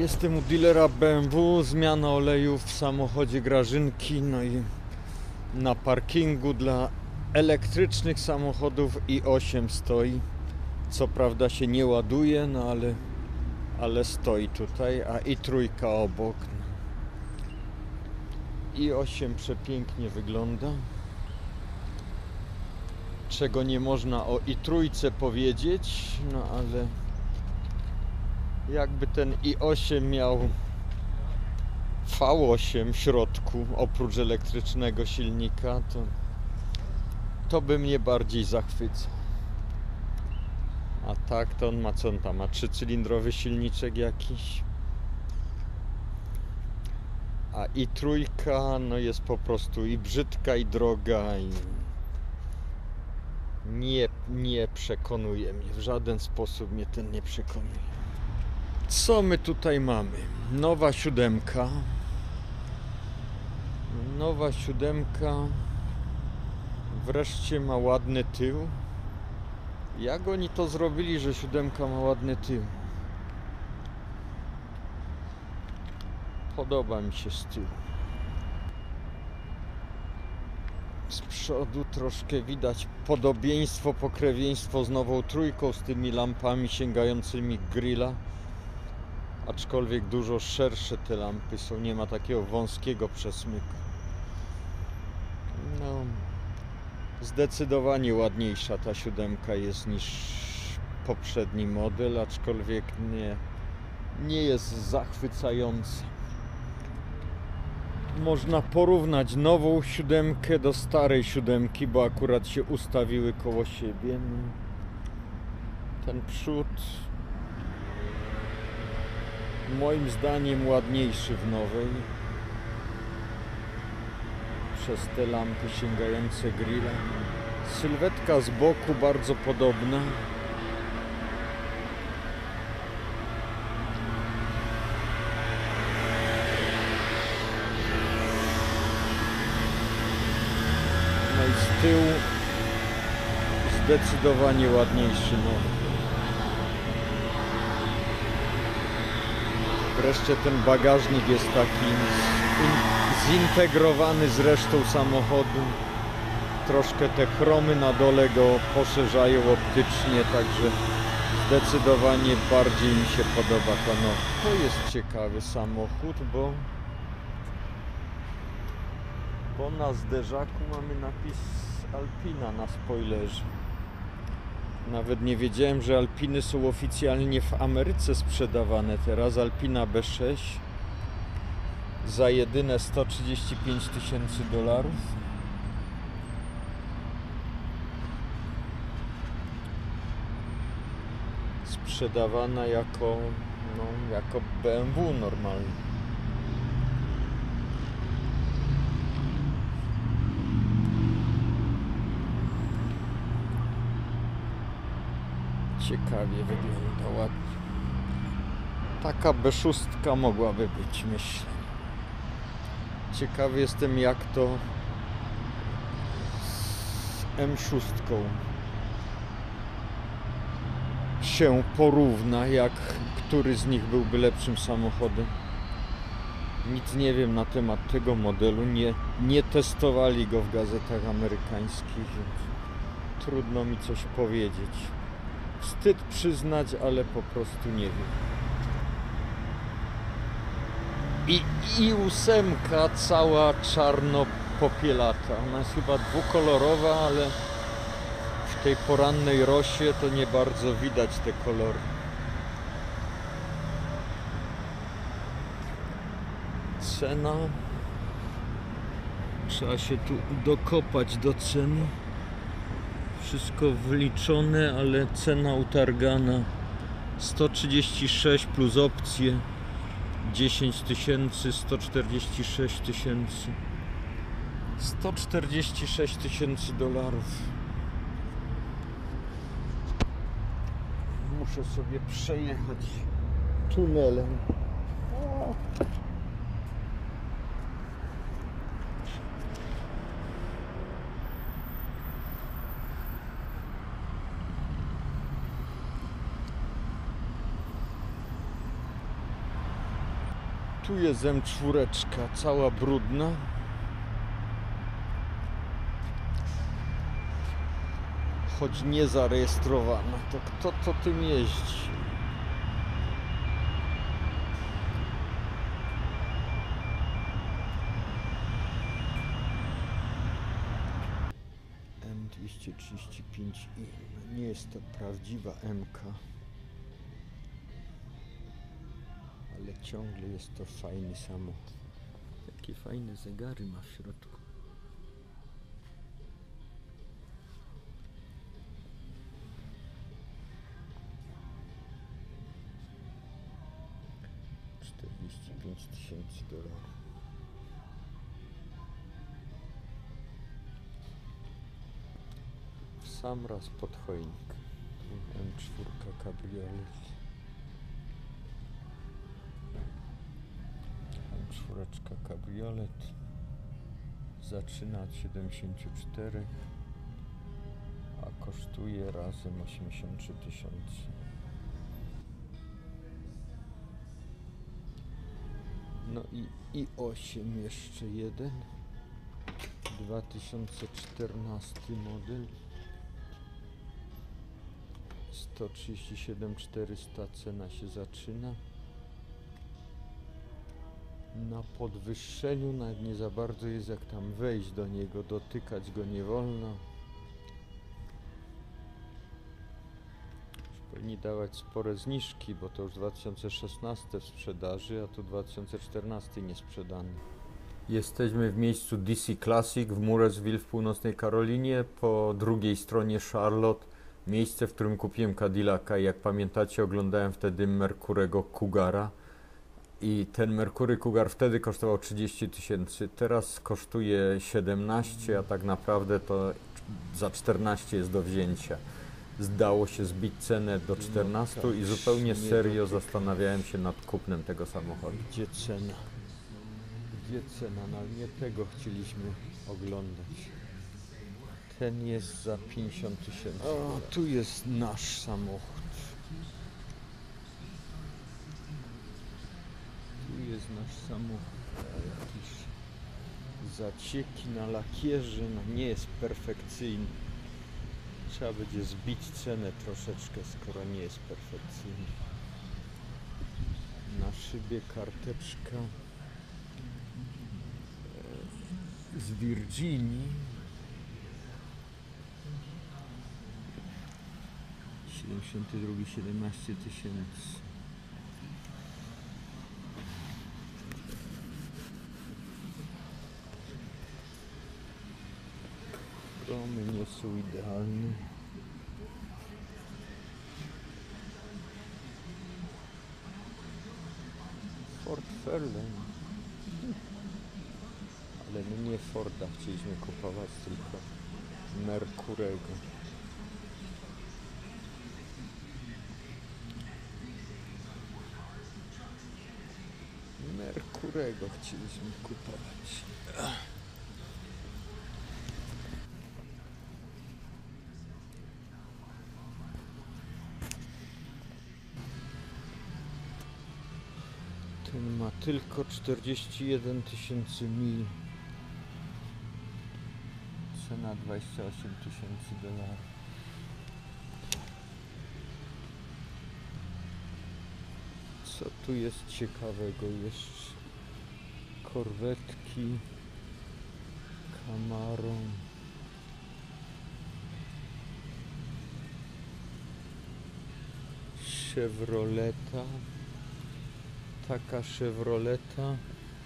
Jestem u dealera BMW, zmiana oleju w samochodzie Grażynki, no i na parkingu dla elektrycznych samochodów i8 stoi. Co prawda się nie ładuje, no ale stoi tutaj, a i3 obok. i8 przepięknie wygląda. Czego nie można o i3 powiedzieć, no ale jakby ten i8 miał V8 w środku, oprócz elektrycznego silnika, to by mnie bardziej zachwycał. A tak to on ma, co on tam ma, 3-cylindrowy silniczek jakiś. A i3 no jest po prostu i brzydka, i droga, i nie przekonuje mnie, w żaden sposób mnie ten nie przekonuje. Co my tutaj mamy? Nowa siódemka. Nowa siódemka wreszcie ma ładny tył. Jak oni to zrobili, że siódemka ma ładny tył? Podoba mi się z tyłu. Z przodu troszkę widać podobieństwo, pokrewieństwo z nową trójką, z tymi lampami sięgającymi grilla. Aczkolwiek dużo szersze te lampy są, nie ma takiego wąskiego przesmyku. No, zdecydowanie ładniejsza ta siódemka jest niż poprzedni model, aczkolwiek nie jest zachwycająca. Można porównać nową siódemkę do starej siódemki, bo akurat się ustawiły koło siebie. Ten przód moim zdaniem ładniejszy w nowej, przez te lampy sięgające grilla. Sylwetka z boku bardzo podobna. No i z tyłu zdecydowanie ładniejszy nowy. Wreszcie ten bagażnik jest taki zintegrowany z resztą samochodu. Troszkę te chromy na dole go poszerzają optycznie, także zdecydowanie bardziej mi się podoba ta nowa. To jest ciekawy samochód, bo na zderzaku mamy napis Alpina na spoilerze. Nawet nie wiedziałem, że Alpiny są oficjalnie w Ameryce sprzedawane teraz. Alpina B6 za jedyne $135,000. Sprzedawana jako BMW normalnie. Ciekawie wygląda, ładnie. Taka B6 mogłaby być, myślę. Ciekawy jestem, jak to z M6 się porówna, który z nich byłby lepszym samochodem. Nic nie wiem na temat tego modelu, nie testowali go w gazetach amerykańskich, więc trudno mi coś powiedzieć. Wstyd przyznać, ale po prostu nie wiem. I ósemka cała czarno-popielata. Ona jest chyba dwukolorowa, ale w tej porannej rosie to nie bardzo widać te kolory. Cena. Trzeba się tu dokopać do ceny. Wszystko wliczone, ale cena utargana 136 plus opcje 10 000, 146 000. $146,000. Muszę sobie przejechać tunelem. Tu jest M4, cała brudna. Choć nie zarejestrowana, to kto tym jeździ? M235i. Nie jest to prawdziwa MK, ale ciągle jest to fajny samochód. Jakie fajne zegary ma w środku. $45,000. W sam raz pod choinkę. Tu M4 kabriolet. M4 kabriolet. Zaczyna od 74, a kosztuje razem 83 000. No i 8 jeszcze jeden. 2014 model. 137 400 cena się zaczyna. Na podwyższeniu nawet nie za bardzo jest jak tam wejść do niego, dotykać go nie wolno. Już powinni dawać spore zniżki, bo to już 2016 w sprzedaży, a tu 2014 niesprzedany. Jesteśmy w miejscu DC Classic w Mooresville w północnej Karolinie, po drugiej stronie Charlotte. Miejsce, w którym kupiłem Cadillaca. Jak pamiętacie, oglądałem wtedy Mercurego Cougara. I ten Mercury Cougar wtedy kosztował 30 000, teraz kosztuje 17, a tak naprawdę to za 14 jest do wzięcia. Zdało się zbić cenę do 14 i zupełnie serio zastanawiałem się nad kupnem tego samochodu. Gdzie cena? Gdzie cena? No ale nie tego chcieliśmy oglądać. Ten jest za 50 000. O, tu jest nasz samochód. Tu jest nasz samochód. Jakieś zacieki na lakierze, no nie jest perfekcyjny. Trzeba będzie zbić cenę troszeczkę, skoro nie jest perfekcyjny. Na szybie karteczka z Virginii. 72, 17 000. Chromy nie są idealne. Ford Fairlane. Ale my nie Forda chcieliśmy kupować, tylko Mercurego. Mercurego chcieliśmy kupować. Ten ma tylko 41 000 mil. Cena $28 000. Co tu jest ciekawego jeszcze? Korwetki, Camaro, Chevroleta, taka Chevroleta,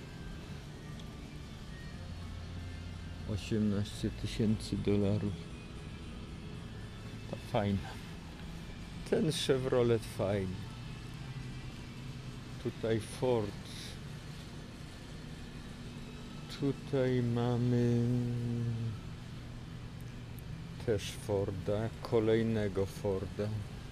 $18 000. Ta fajna. Ten Chevrolet fajny. Tutaj Ford. Tutaj mamy też Forda, kolejnego Forda.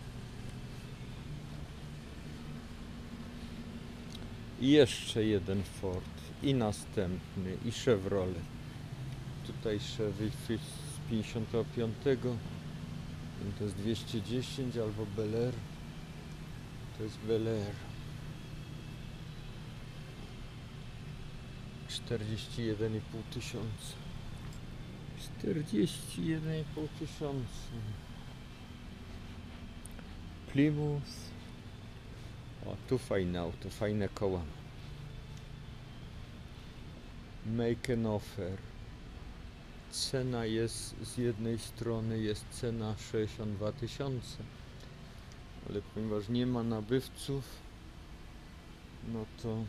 I jeszcze jeden Ford. I następny. I Chevrolet. Tutaj Chevy z 55. To jest 210 albo Bel Air. To jest Bel Air. 41,5 tysiąca. 41,5 tysiąca. Plymouth. O, tu fajne auto, fajne koła. Make an offer. Cena jest, z jednej strony jest cena 62 tysiące, ale ponieważ nie ma nabywców, no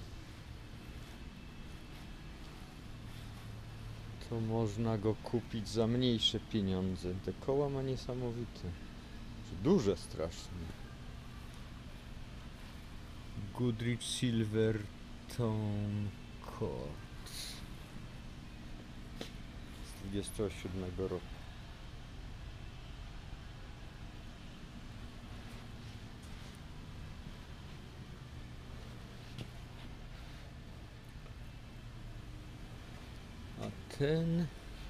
to można go kupić za mniejsze pieniądze. Te koła ma niesamowite. Duże strasznie. Goodrich Silverton Court z 27 roku. A ten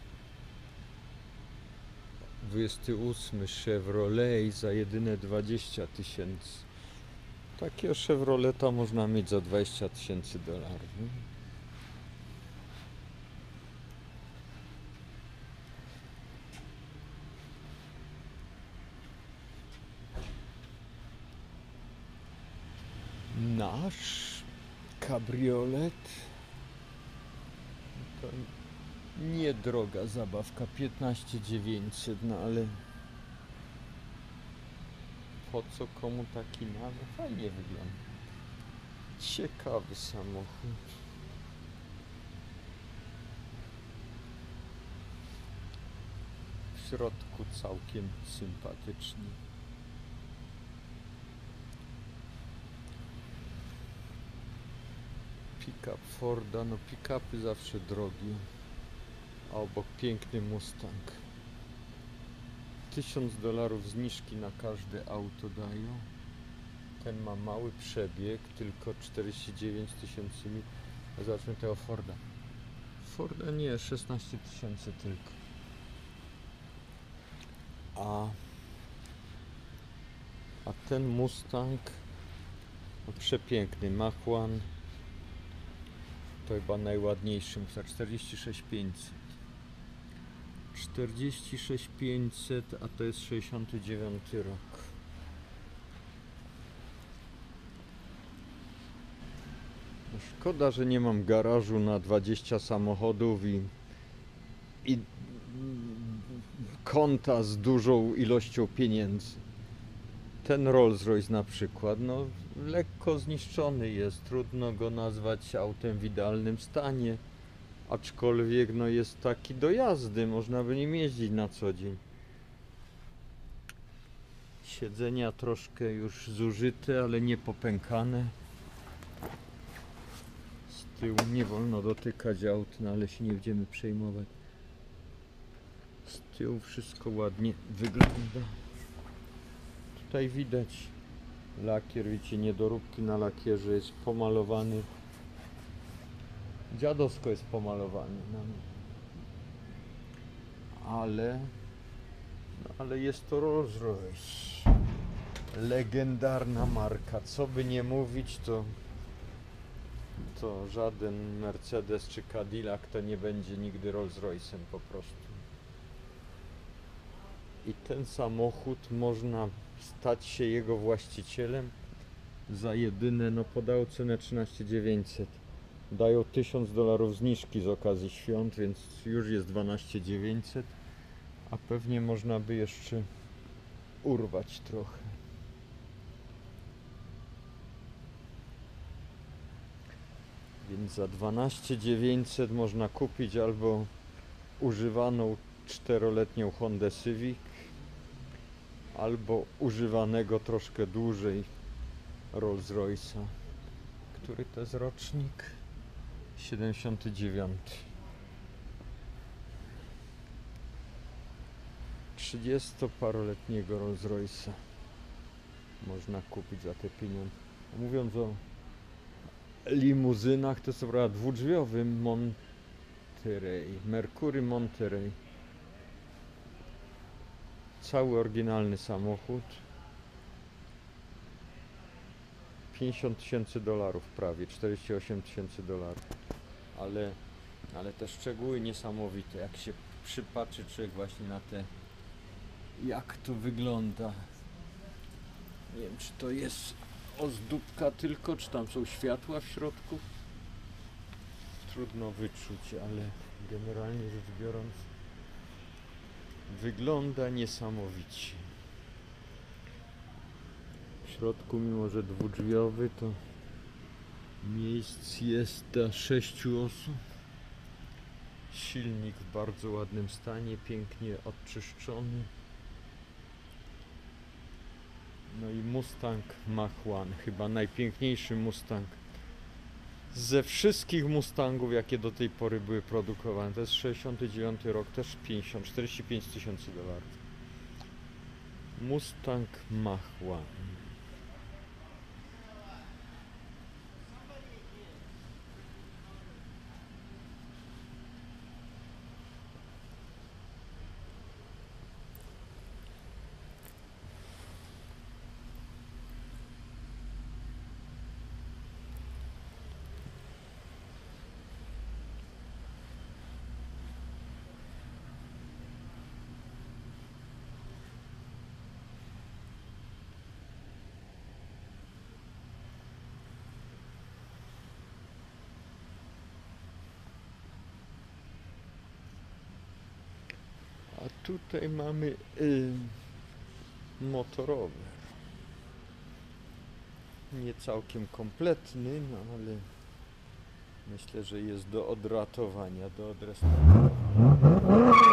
28 Chevrolet za jedyne 20 tysięcy. Takiego Chevroleta można mieć za 20 tysięcy dolarów. Nasz kabriolet to niedroga zabawka, 15 900, no ale po co komu taki nawet? Fajnie wygląda. Ciekawy samochód. W środku całkiem sympatyczny. Pick-up Forda, no pick-upy zawsze drogie. A obok piękny Mustang. $1000 zniżki na każde auto dają. Ten ma mały przebieg, tylko 49 tysięcy mil. Zobaczmy tego Forda. Forda nie, 16 tysięcy tylko. A ten Mustang, no przepiękny Mach 1, to chyba najładniejszy, za 46 500. 46 500, a to jest 69 rok. No szkoda, że nie mam garażu na 20 samochodów i konta z dużą ilością pieniędzy. Ten Rolls-Royce na przykład, no lekko zniszczony jest, trudno go nazwać autem w idealnym stanie, aczkolwiek no jest taki do jazdy, można by nim jeździć na co dzień. Siedzenia troszkę już zużyte, ale nie popękane. Z tyłu nie wolno dotykać aut, no ale się nie będziemy przejmować. Z tyłu wszystko ładnie wygląda. Tutaj widać lakier, widzicie, niedoróbki na lakierze, jest pomalowany. Dziadowsko jest pomalowany. No. Ale jest to Rolls-Royce. Legendarna marka. Co by nie mówić, to żaden Mercedes czy Cadillac to nie będzie nigdy Rolls-Royce'em po prostu. I ten samochód można stać się jego właścicielem za jedyne, no podał cenę 13 900. Dają $1000 zniżki z okazji świąt, więc już jest 12 900, a pewnie można by jeszcze urwać trochę. Więc za 12 900 można kupić albo używaną 4-letnią Hondę Civic, albo używanego troszkę dłużej Rolls-Royce'a. Który to jest rocznik? 79. 30-paroletniego Rolls-Royce'a można kupić za te pieniądze. Mówiąc o limuzynach, to jest prawda dwudrzwiowy Monterey, Mercury Monterey. Cały oryginalny samochód. $50 000 prawie, $48 000, ale Ale te szczegóły niesamowite, jak się przypatrzy człowiek właśnie na te, jak to wygląda. Nie wiem, czy to jest ozdóbka tylko, czy tam są światła w środku. Trudno wyczuć, ale generalnie rzecz biorąc wygląda niesamowicie. W środku, mimo że dwudrzwiowy, to miejsc jest dla 6 osób. Silnik w bardzo ładnym stanie, pięknie odczyszczony. No i Mustang Mach-1, chyba najpiękniejszy Mustang ze wszystkich Mustangów, jakie do tej pory były produkowane. To jest 69 rok, też 45 tysięcy dolarów. Mustang Mach-1. A tutaj mamy motorower. Nie całkiem kompletny, no ale myślę, że jest do odratowania, do odrestaurowania.